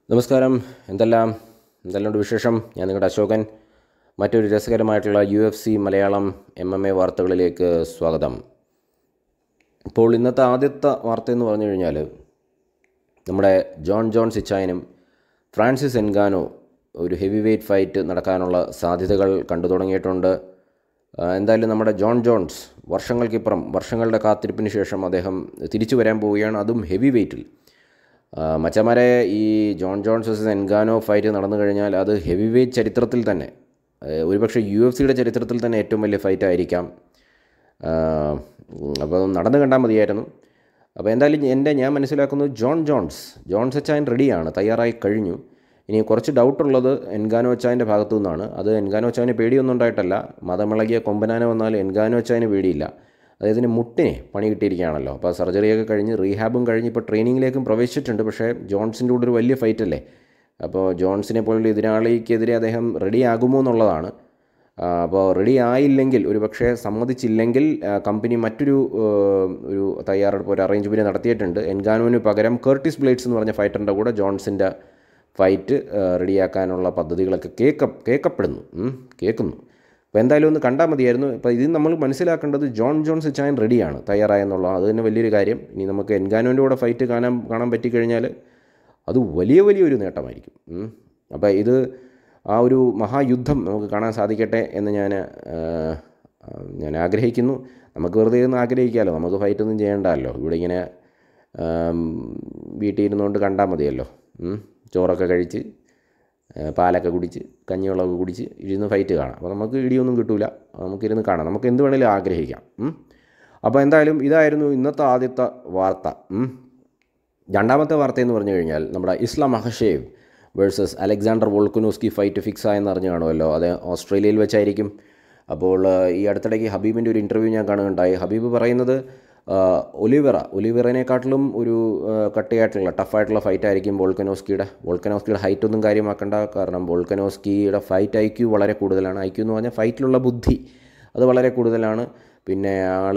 നമസ്കാരം. എന്തെല്ലാമുണ്ട് വിശേഷം? ഞാൻ നിങ്ങളുടെ അശോകൻ. മറ്റൊരു രസകരമായിട്ടുള്ള UFC മലയാളം MMA വാർത്തകളിലേക്ക് സ്വാഗതം. ഇപ്പോൾ ഇന്നത്തെ ആദ്യത്തെ വാർത്തയെന്ന് പറഞ്ഞു കഴിഞ്ഞാൽ നമ്മുടെ ജോൺ സിച്ചായനും ഫ്രാൻസിസ് എൻഗാനോ ഒരു ഹെവി വെയ്റ്റ് ഫൈറ്റ് നടക്കാനുള്ള സാധ്യതകൾ കണ്ടു തുടങ്ങിയിട്ടുണ്ട്. എന്തായാലും നമ്മുടെ ജോൺസ് വർഷങ്ങളുടെ കാത്തിരിപ്പിന് ശേഷം അദ്ദേഹം തിരിച്ചു വരാൻ പോവുകയാണ്, അതും ഹെവി വെയ്റ്റിൽ. മച്ചമാരെ, ഈ ജോൺ വേഴ്സസ് എൻഗാനോ ഫൈറ്റ് നടന്നു കഴിഞ്ഞാൽ അത് ഹെവി വെയ്റ്റ് ചരിത്രത്തിൽ തന്നെ, ഒരുപക്ഷെ UFC ചരിത്രത്തിൽ തന്നെ ഏറ്റവും വലിയ ഫൈറ്റ് ആയിരിക്കാം. അപ്പോൾ നടന്നു കണ്ടാൽ മതിയായിരുന്നു. അപ്പോൾ എന്തായാലും ഞാൻ മനസ്സിലാക്കുന്നത് ജോൺ സച്ചായൻ റെഡിയാണ്, തയ്യാറായി കഴിഞ്ഞു. ഇനി കുറച്ച് ഡൗട്ടുള്ളത് എൻഗാനോ അച്ചായൻ്റെ ഭാഗത്തു നിന്നാണ്. അത് എൻഗാനോ അച്ചായന് പേടിയൊന്നും ഉണ്ടായിട്ടല്ല. മതമിളകിയ കൊമ്പനാന വന്നാൽ എൻഗാനോ അച്ചായന് പേടിയില്ല. അദ്ദേഹത്തിന് മുട്ടിനെ പണി കിട്ടിയിരിക്കുകയാണല്ലോ. അപ്പോൾ സർജറിയൊക്കെ കഴിഞ്ഞ് റീഹാബും കഴിഞ്ഞ് ഇപ്പോൾ ട്രെയിനിങ്ങിലേക്കും പ്രവേശിച്ചിട്ടുണ്ട്. പക്ഷേ ജോൺസിൻ്റെ കൂടെ ഒരു വലിയ ഫൈറ്റല്ലേ, അപ്പോൾ ജോൺസിനെ പോലുള്ള എതിരാളിക്കെതിരെ അദ്ദേഹം റെഡി ആകുമോ എന്നുള്ളതാണ്. അപ്പോൾ റെഡി ആയില്ലെങ്കിൽ, ഒരു പക്ഷേ സമ്മതിച്ചില്ലെങ്കിൽ, കമ്പനി മറ്റൊരു തയ്യാറെടുപ്പ്, ഒരു അറേഞ്ച്മെൻറ്റ് നടത്തിയിട്ടുണ്ട്. എൻഗാനോവിന് പകരം കർട്ടിസ് ബ്ലേഡ്സ് എന്ന് പറഞ്ഞ ഫൈറ്ററിൻ്റെ കൂടെ ജോൺസിൻ്റെ ഫൈറ്റ് റെഡിയാക്കാനുള്ള പദ്ധതികളൊക്കെ കേൾക്കുന്നു. അപ്പോൾ എന്തായാലും ഒന്ന് കണ്ടാൽ മതിയായിരുന്നു. ഇപ്പോൾ ഇത് നമ്മൾ മനസ്സിലാക്കേണ്ടത് ജോൺ സിച്ചായൻ റെഡിയാണ്, തയ്യാറായെന്നുള്ളത്. അത് തന്നെ വലിയൊരു കാര്യം. ഇനി നമുക്ക് എൻഗാനോൻ്റെ കൂടെ ഫൈറ്റ് കാണാൻ പറ്റിക്കഴിഞ്ഞാൽ അത് വലിയൊരു നേട്ടമായിരിക്കും. അപ്പോൾ ഇത് ആ ഒരു മഹായുദ്ധം നമുക്ക് കാണാൻ സാധിക്കട്ടെ എന്ന് ഞാൻ ആഗ്രഹിക്കുന്നു. നമുക്ക് വെറുതെ ഒന്ന് ആഗ്രഹിക്കാമല്ലോ, നമുക്ക് ഫൈറ്റൊന്നും ചെയ്യേണ്ടല്ലോ. ഇവിടെ ഇങ്ങനെ വീട്ടിൽ ഇരുന്നുകൊണ്ട് കണ്ടാൽ മതിയല്ലോ. ചോറൊക്കെ കഴിച്ച് പാലൊക്കെ കുടിച്ച് കഞ്ഞിവെള്ളമൊക്കെ കുടിച്ച് ഇരുന്ന് ഫൈറ്റ് കാണാം. അപ്പോൾ നമുക്ക് ഇടിയൊന്നും കിട്ടില്ല, നമുക്കിരുന്ന് കാണാം, നമുക്ക് എന്ത് വേണേലും ആഗ്രഹിക്കാം. അപ്പോൾ എന്തായാലും ഇതായിരുന്നു ഇന്നത്തെ ആദ്യത്തെ വാർത്ത. രണ്ടാമത്തെ വാർത്തയെന്ന് പറഞ്ഞു കഴിഞ്ഞാൽ നമ്മുടെ Islam Makhachev versus Alexander Volkanovski fight fix ആയെന്ന് അറിഞ്ഞു കാണുമല്ലോ. അത് ഓസ്ട്രേലിയയിൽ വെച്ചായിരിക്കും. അപ്പോൾ ഈ അടുത്തിടയ്ക്ക് ഹബീബിൻ്റെ ഒരു ഇൻ്റർവ്യൂ ഞാൻ കാണുകയുണ്ടായി. ഹബീബ് പറയുന്നത് ഒലിവേറേനെക്കാട്ടിലും ഒരു കട്ടിയായിട്ടുള്ള ടഫായിട്ടുള്ള ഫൈറ്റായിരിക്കും വോൾക്കനോസ്കിയുടെ ഹൈറ്റൊന്നും കാര്യമാക്കേണ്ട. കാരണം വോൾക്കനോസ്കിയുടെ ഫൈറ്റ് IQ വളരെ കൂടുതലാണ്. IQ എന്ന് പറഞ്ഞാൽ ഫൈറ്റിലുള്ള ബുദ്ധി അത് വളരെ കൂടുതലാണ്. പിന്നെ ആൾ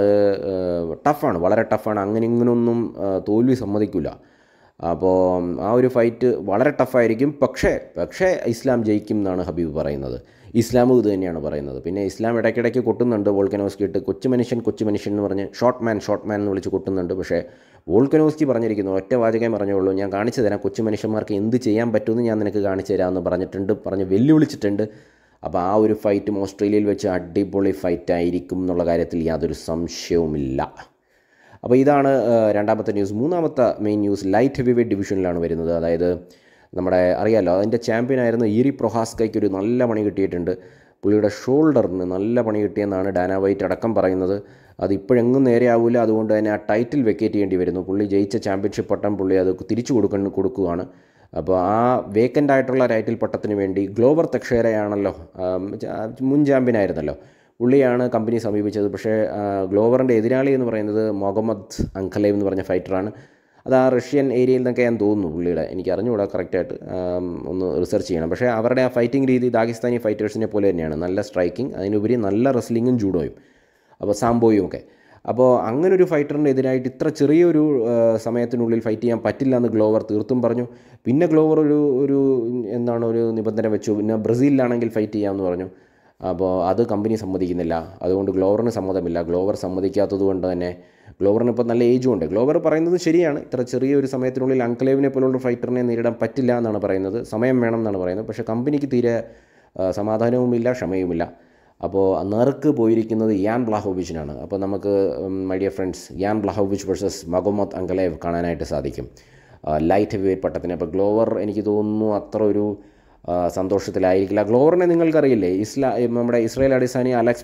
വളരെ ടഫാണ്. അങ്ങനെ ഇങ്ങനൊന്നും തോൽവി സമ്മതിക്കില്ല. അപ്പോൾ ആ ഒരു ഫൈറ്റ് വളരെ ടഫായിരിക്കും. പക്ഷേ ഇസ്ലാം ജയിക്കും എന്നാണ് ഹബീബ് പറയുന്നത്. ഇസ്ലാമും ഇത് തന്നെയാണ് പറയുന്നത്. പിന്നെ ഇസ്ലാം ഇടയ്ക്കിടയ്ക്ക് കൊട്ടുന്നുണ്ട് വോൾക്കനോസ്കിയിട്ട്, കൊച്ചു മനുഷ്യൻ എന്ന് പറഞ്ഞ് ഷോർട്ട് മാൻ എന്ന് വിളിച്ച് കൊട്ടുന്നുണ്ട്. പക്ഷേ വോൾക്കനോസ്കി പറഞ്ഞിരിക്കുന്നു, ഒറ്റ വാചകം പറഞ്ഞുള്ളൂ, ഞാൻ കാണിച്ചു തരാം കൊച്ചു മനുഷ്യന്മാർക്ക് എന്ത് ചെയ്യാൻ പറ്റുമെന്ന് ഞാൻ നിനക്ക് കാണിച്ചു തരാമെന്ന് പറഞ്ഞ് വെല്ലുവിളിച്ചിട്ടുണ്ട്. അപ്പോൾ ആ ഒരു ഫൈറ്റും ഓസ്ട്രേലിയയിൽ വെച്ച് അടിപൊളി ഫൈറ്റായിരിക്കും എന്നുള്ള കാര്യത്തിൽ യാതൊരു സംശയവുമില്ല. അപ്പോൾ ഇതാണ് രണ്ടാമത്തെ ന്യൂസ്. മൂന്നാമത്തെ main news light heavyweight ഡിവിഷനിലാണ് വരുന്നത്. അതായത് നമ്മുടെ അറിയാമല്ലോ, അതിൻ്റെ ചാമ്പ്യനായിരുന്ന ഈറി പ്രൊഹാസ്കയ്ക്ക് ഒരു നല്ല പണി കിട്ടിയിട്ടുണ്ട്. പുള്ളിയുടെ ഷോൾഡറിന് നല്ല പണി കിട്ടിയെന്നാണ് ഡാന വൈറ്റ് അടക്കം പറയുന്നത്. അത് ഇപ്പോഴെങ്ങും നേരെയാവില്ല, അതുകൊണ്ട് തന്നെ ആ ടൈറ്റിൽ വെക്കേറ്റ് ചെയ്യേണ്ടി വരുന്നു. പുള്ളി ജയിച്ച ചാമ്പ്യൻഷിപ്പ് പട്ടം പുള്ളി അത് തിരിച്ചു കൊടുക്കുകയാണ്. അപ്പോൾ ആ വേക്കൻ്റ് ആയിട്ടുള്ള ടൈറ്റിൽ പട്ടത്തിന് വേണ്ടി ഗ്ലോവർ തെക്ഷേരയാണല്ലോ, മുൻ ചാമ്പ്യനായിരുന്നല്ലോ, പുള്ളിയാണ് കമ്പനി സമീപിച്ചത്. പക്ഷേ ഗ്ലോവറിൻ്റെ എതിരാളി എന്ന് പറയുന്നത് മുഹമ്മദ് അങ്കലേവ് എന്ന് പറഞ്ഞ ഫൈറ്ററാണ്. അത് ആ റഷ്യൻ ഏരിയയിൽ നിന്നൊക്കെ ഞാൻ തോന്നുന്നു പുള്ളിയുടെ, എനിക്ക് അറിഞ്ഞുകൂടാ കറക്റ്റായിട്ട്, ഒന്ന് റിസർച്ച് ചെയ്യണം. പക്ഷേ അവരുടെ ആ ഫൈറ്റിംഗ് രീതി ദാഗിസ്ഥാനി ഫൈറ്റേഴ്സിനെ പോലെ തന്നെയാണ്. നല്ല സ്ട്രൈക്കിംഗ്, അതിനുപരി നല്ല റെസ്ലിങ്ങും ജൂഡോയും, അപ്പോൾ സാംബോയും ഒക്കെ. അപ്പോൾ അങ്ങനൊരു ഫൈറ്ററിൻ്റെ എതിരായിട്ട് ഇത്ര ചെറിയൊരു സമയത്തിനുള്ളിൽ ഫൈറ്റ് ചെയ്യാൻ പറ്റില്ല എന്ന് ഗ്ലോവർ തീർത്തും പറഞ്ഞു. പിന്നെ ഗ്ലോവർ ഒരു നിബന്ധന വെച്ചു, പിന്നെ ബ്രസീലിലാണെങ്കിൽ ഫൈറ്റ് ചെയ്യാമെന്ന് പറഞ്ഞു. അപ്പോൾ അത് കമ്പനി സമ്മതിക്കുന്നില്ല. അതുകൊണ്ട് ഗ്ലോവറിന് സമ്മതമില്ല. ഗ്ലോവർ സമ്മതിക്കാത്തത് കൊണ്ട് തന്നെ ഗ്ലോവറിന് ഇപ്പോൾ നല്ല ഏജും ഉണ്ട്. ഗ്ലോവർ പറയുന്നത് ശരിയാണ്, ഇത്ര ചെറിയൊരു സമയത്തിനുള്ളിൽ അങ്കലേവിനെ പോലുള്ള ഫൈറ്ററിനെ നേരിടാൻ പറ്റില്ല എന്നാണ് പറയുന്നത്, സമയം വേണം എന്നാണ് പറയുന്നത്. പക്ഷേ കമ്പനിക്ക് തീരെ സമാധാനവുമില്ല, ക്ഷമയുമില്ല. അപ്പോൾ നറുക്ക് പോയിരിക്കുന്നത് യാൻ ബ്ലാഹോവിച്ചിനാണ്. അപ്പോൾ നമുക്ക് മൈ ഡിയർ ഫ്രണ്ട്സ്, യാൻ ബ്ലാഹോവിച്ച് വേഴ്സസ് മുഹമ്മദ് അങ്കലേവ് കാണാനായിട്ട് സാധിക്കും ലൈറ്റ് ഹെവി വെയ്റ്റ് പട്ടത്തിന്. അപ്പോൾ ഗ്ലോവർ എനിക്ക് തോന്നുന്നു അത്ര ഒരു സന്തോഷത്തിലായിരിക്കില്ല. ഗ്ലോവറിനെ നിങ്ങൾക്കറിയില്ലേ, നമ്മുടെ ഇസ്രായേൽ അടിസ്ഥാനി അലക്സ്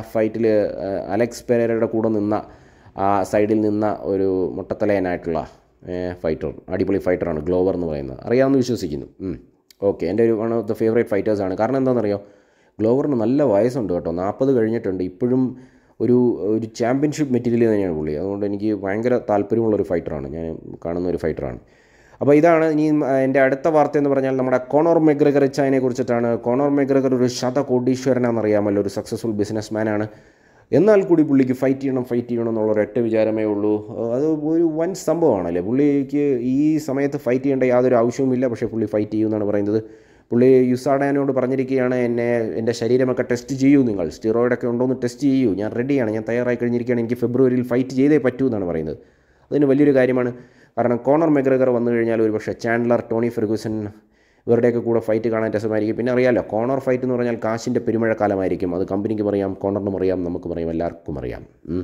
പെരേരയുടെ കൂടെ നിന്ന ആ സൈഡിൽ നിന്ന ഒരു മുട്ടത്തലയനായിട്ടുള്ള ഫൈറ്റർ, അടിപൊളി ഫൈറ്ററാണ് ഗ്ലോവർ എന്ന് പറയുന്നത്. അറിയാമെന്ന് വിശ്വസിക്കുന്നു. ഓക്കെ, എൻ്റെ ഒരു വൺ ഓഫ് ദ ഫേവറേറ്റ് ഫൈറ്റേഴ്സാണ്. കാരണം എന്താണെന്നറിയോ, ഗ്ലോവറിന് നല്ല വയസ്സുണ്ട് കേട്ടോ, 40 കഴിഞ്ഞിട്ടുണ്ട്. ഇപ്പോഴും ഒരു ചാമ്പ്യൻഷിപ്പ് മെറ്റീരിയൽ തന്നെയാണ് പുള്ളി. അതുകൊണ്ട് എനിക്ക് ഭയങ്കര താല്പര്യമുള്ളൊരു ഫൈറ്ററാണ്, ഞാൻ കാണുന്ന ഒരു ഫൈറ്ററാണ്. അപ്പോൾ ഇതാണ് ഇനി എൻ്റെ അടുത്ത വാർത്ത എന്ന് പറഞ്ഞാൽ നമ്മുടെ കോണർ മെഗ്രഗർ ചൈനയെ കുറിച്ചിട്ടാണ്. കോണർ മെഗ്രഗർ ഒരു ശതകോടീശ്വരനാണെന്നറിയാമല്ലോ, ഒരു സക്സസ്ഫുൾ ബിസിനസ് മാനാണ്. എന്നാൽ കൂടി പുള്ളിക്ക് ഫൈറ്റ് ചെയ്യണം എന്നുള്ളൊരൊറ്റ വിചാരമേ ഉള്ളൂ. അത് ഒരു വൻ സംഭവമാണല്ലേ. പുള്ളിക്ക് ഈ സമയത്ത് ഫൈറ്റ് ചെയ്യേണ്ട യാതൊരു ആവശ്യവുമില്ല, പക്ഷേ പുള്ളി ഫൈറ്റ് ചെയ്യുമെന്നാണ് പറയുന്നത്. പുള്ളി യുസാഡാനോട് പറഞ്ഞിരിക്കുകയാണ്, എൻ്റെ ശരീരമൊക്കെ ടെസ്റ്റ് ചെയ്യൂ, നിങ്ങൾ സ്റ്റിറോയിഡൊക്കെ ഉണ്ടോ എന്ന് ടെസ്റ്റ് ചെയ്യൂ, ഞാൻ റെഡിയാണ്, ഞാൻ തയ്യാറായി കഴിഞ്ഞിരിക്കുകയാണ്, എനിക്ക് ഫെബ്രുവരിയിൽ ഫൈറ്റ് ചെയ്തേ പറ്റൂ എന്നാണ് പറയുന്നത്. അതിന് വലിയൊരു കാര്യമാണ്. കാരണം കോണർ മെഗ്രഗർ വന്നു കഴിഞ്ഞാൽ ഒരുപക്ഷെ ചാൻഡലർ, ടോണി ഫെർഗൂസൺ ഇവരുടെയൊക്കെ കൂടെ ഫൈറ്റ് കാണാൻ രസമായിരിക്കും. പിന്നെ അറിയാമല്ലോ, കോണർ ഫൈറ്റ് എന്ന് പറഞ്ഞാൽ കാശിൻ്റെ പെരുമഴക്കാലമായിരിക്കും. അത് കമ്പനിക്കും അറിയാം, കോണറിനും അറിയാം, നമുക്കും അറിയാം, എല്ലാവർക്കും അറിയാം.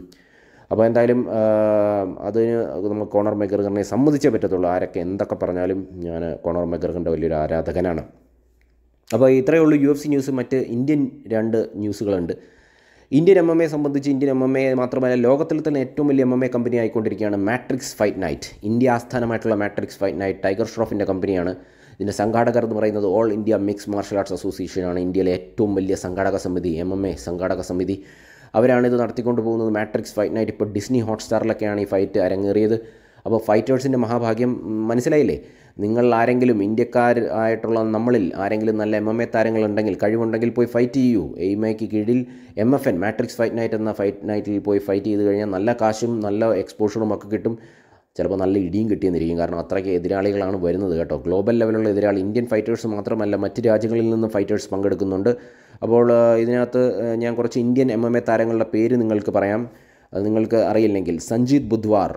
അപ്പോൾ എന്തായാലും അതിന് നമ്മൾ കോണർ മെഗ്രഗറിനെ സമ്മതിച്ചേ പറ്റത്തുള്ളൂ. ആരൊക്കെ എന്തൊക്കെ പറഞ്ഞാലും ഞാൻ കോണർ മെഗ്രഗറിൻ്റെ വലിയൊരു ആരാധകനാണ്. അപ്പോൾ ഇത്രയേ ഉള്ളൂ UFC ന്യൂസ്. മറ്റ് ഇന്ത്യൻ 2 ന്യൂസുകളുണ്ട്. ഇന്ത്യൻ MMA സംബന്ധിച്ച്, ഇന്ത്യൻ MMA മാത്രമല്ല ലോകത്തിൽ തന്നെ ഏറ്റവും വലിയ MMA കമ്പനി ആയിക്കൊണ്ടിരിക്കുകയാണ് മാട്രിക്സ് ഫൈറ്റ് നൈറ്റ്. ഇന്ത്യ ആസ്ഥാനമായിട്ടുള്ള മാട്രിക്സ് ഫൈറ്റ് നൈറ്റ് ടൈഗർ ഷ്രോഫിൻ്റെ കമ്പനിയാണ്. ഇതിൻ്റെ സംഘാടകർ എന്ന് പറയുന്നത് all India mix martial arts അസോസിയേഷനാണ്. ഇന്ത്യയിലെ ഏറ്റവും വലിയ സംഘാടക സമിതി, MMA സംഘാടക സമിതി. അവരാണിത് നടത്തിക്കൊണ്ട് പോകുന്നത്. മാട്രിക്സ് ഫൈറ്റ് നൈറ്റ് ഇപ്പോൾ ഡിസ്നി ഹോട്ട്സ്റ്റാറിലൊക്കെയാണ് ഈ ഫൈറ്റ് അരങ്ങേറിയത്. അപ്പോൾ ഫൈറ്റേഴ്സിൻ്റെ മഹാഭാഗ്യം മനസ്സിലായില്ലേ? നിങ്ങൾ ആരെങ്കിലും ഇന്ത്യക്കാർ ആയിട്ടുള്ള നമ്മളിൽ ആരെങ്കിലും നല്ല MMA താരങ്ങളുണ്ടെങ്കിൽ, കഴിവുണ്ടെങ്കിൽ പോയി ഫൈറ്റ് ചെയ്യൂ. എയ്മയ്ക്ക് കീഴിൽ MFN മാട്രിക്സ് ഫൈറ്റ് നൈറ്റ് എന്ന ഫൈറ്റ് നൈറ്റിൽ പോയി ഫൈറ്റ് ചെയ്ത് കഴിഞ്ഞാൽ നല്ല കാശും നല്ല എക്സ്പോഷറും ഒക്കെ കിട്ടും. ചിലപ്പോൾ നല്ല ഇടിയും കിട്ടിയെന്നിരിക്കും. കാരണം അത്രയ്ക്ക് എതിരാളികളാണ് വരുന്നത് കേട്ടോ. ഗ്ലോബൽ ലെവലുള്ള എതിരാളി ഇന്ത്യൻ ഫൈറ്റേഴ്സ് മാത്രമല്ല, മറ്റ് രാജ്യങ്ങളിൽ നിന്ന് ഫൈറ്റേഴ്സ് പങ്കെടുക്കുന്നുണ്ട്. അപ്പോൾ ഇതിനകത്ത് ഞാൻ കുറച്ച് ഇന്ത്യൻ MMA താരങ്ങളുടെ പേര് നിങ്ങൾക്ക് പറയാം. അത് നിങ്ങൾക്ക് അറിയില്ലെങ്കിൽ, സഞ്ജീത് ബുദ്വാർ,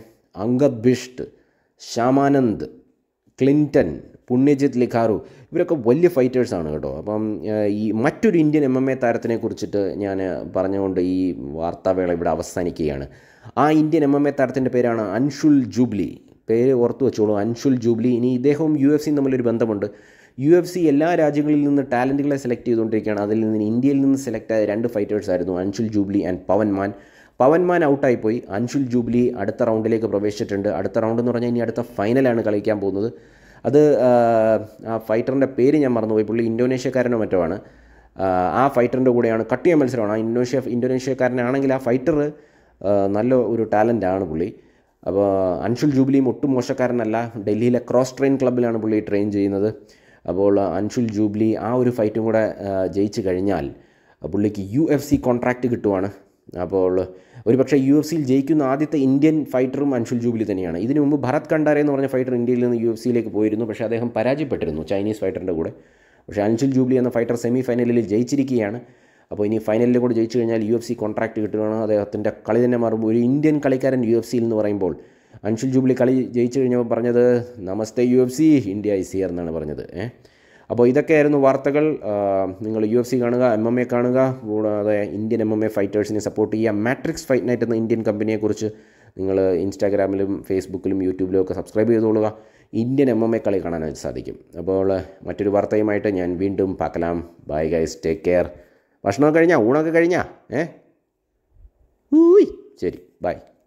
അങ്കദ് ബിഷ്ട്, ശ്യാമാനന്ദ്, ക്ലിൻറ്റൺ, പുണ്യജിത്ത് ലിഖാറു, ഇവരൊക്കെ വലിയ ഫൈറ്റേഴ്സാണ് കേട്ടോ. അപ്പം ഈ മറ്റൊരു ഇന്ത്യൻ MMA താരത്തിനെ കുറിച്ചിട്ട് ഞാൻ പറഞ്ഞുകൊണ്ട് ഈ വാർത്താവേള ഇവിടെ അവസാനിക്കുകയാണ്. ആ ഇന്ത്യൻ MMA താരത്തിൻ്റെ പേരാണ് അൻഷുൽ ജൂബ്ലി. പേര് ഓർത്തു വെച്ചോളൂ, അൻഷുൽ ജൂബ്ലി. ഇനി ഇദ്ദേഹവും UFC തമ്മിലൊരു ബന്ധമുണ്ട്. UFC എല്ലാ രാജ്യങ്ങളിൽ നിന്ന് ടാലൻറ്റുകളെ സെലക്ട് ചെയ്തുകൊണ്ടിരിക്കുകയാണ്. അതിൽ നിന്ന് ഇന്ത്യയിൽ നിന്ന് സെലക്ട് ആയ 2 ഫൈറ്റേഴ്സായിരുന്നു, അൻഷുൽ ജൂബ്ലി ആൻഡ് പവൻ മാൻ ഔട്ടായിപ്പോയി. അൻഷുൽ ജൂബ്ലി അടുത്ത റൗണ്ടിലേക്ക് പ്രവേശിച്ചിട്ടുണ്ട്. അടുത്ത റൗണ്ട് എന്ന് പറഞ്ഞാൽ ഇനി അടുത്ത ഫൈനലാണ് കളിക്കാൻ പോകുന്നത്. അത് ആ ഫൈറ്ററിൻ്റെ പേര് ഞാൻ മറന്നുപോയി. പുള്ളി ഇന്തോനേഷ്യക്കാരനോ മറ്റോ ആണ്. ആ ഫൈറ്ററിൻ്റെ കൂടെയാണ് കട്ടിയ മത്സരമാണ്. ആ ഇന്തോനേഷ്യക്കാരനാണെങ്കിൽ ആ ഫൈറ്റർ നല്ല ഒരു ടാലൻ്റാണ് പുള്ളി. അപ്പോൾ അൻഷുൽ ജൂബ്ലിയും ഒട്ടും മോശക്കാരനല്ല. ഡൽഹിയിലെ ക്രോസ് ട്രെയിൻ ക്ലബ്ബിലാണ് പുള്ളി ട്രെയിൻ ചെയ്യുന്നത്. അപ്പോൾ അൻഷുൽ ജൂബ്ലി ആ ഒരു ഫൈറ്റും കൂടെ ജയിച്ചു കഴിഞ്ഞാൽ പുള്ളിക്ക് UFC കോൺട്രാക്റ്റ് കിട്ടുവാണ്. അപ്പോൾ ഒരുപക്ഷെ UFC-യിൽ ജയിക്കുന്ന ആദ്യത്തെ ഇന്ത്യൻ ഫൈറ്ററും അൻഷുൽ ജൂബ്ലി തന്നെയാണ്. ഇതിനു മുമ്പ് ഭരത് കണ്ടാരെ എന്ന് പറഞ്ഞ ഫൈറ്റർ ഇന്ത്യയിൽ നിന്ന് UFC-യിലേക്ക് പോയിരുന്നു. പക്ഷേ അദ്ദേഹം പരാജയപ്പെട്ടിരുന്നു ചൈനീസ് ഫൈറ്ററിൻ്റെ കൂടെ. പക്ഷേ അൻഷുൽ ജൂബ്ലി എന്ന ഫൈറ്റർ സെമി ഫൈനലിൽ ജയിച്ചിരിക്കുകയാണ്. അപ്പോൾ ഇനി ഫൈനലിൽ കൂടെ ജയിച്ചു കഴിഞ്ഞാൽ UFC കോൺട്രാക്റ്റ് കിട്ടുകയാണ്. അദ്ദേഹത്തിൻ്റെ കളി തന്നെ മാറുമ്പോൾ ഒരു ഇന്ത്യൻ കളിക്കാരൻ UFC-യിൽ എന്ന് പറയുമ്പോൾ അൻഷുൽ ജൂബ്ലി കളി ജയിച്ചു കഴിഞ്ഞപ്പോൾ പറഞ്ഞത് namaste UFC, India is here എന്നാണ് പറഞ്ഞത്. അപ്പോൾ ഇതൊക്കെയായിരുന്നു വാർത്തകൾ. നിങ്ങൾ UFC കാണുക, MMA കാണുക, കൂടാതെ ഇന്ത്യൻ MMA ഫൈറ്റേഴ്സിനെ സപ്പോർട്ട് ചെയ്യുക. മാട്രിക്സ് ഫൈറ്റ് നൈറ്റ് എന്ന ഇന്ത്യൻ കമ്പനിയെക്കുറിച്ച് നിങ്ങൾ ഇൻസ്റ്റാഗ്രാമിലും ഫേസ്ബുക്കിലും യൂട്യൂബിലും ഒക്കെ സബ്സ്ക്രൈബ് ചെയ്തോളുക. ഇന്ത്യൻ MMA കളി കാണാനായിട്ട് സാധിക്കും. അപ്പോൾ മറ്റൊരു വാർത്തയുമായിട്ട് ഞാൻ വീണ്ടും പാക്കലാം. Bye guys, take care. ഭക്ഷണമൊക്കെ കഴിഞ്ഞാൽ, ഊണൊക്കെ കഴിഞ്ഞാൽ ശരി, ബൈ.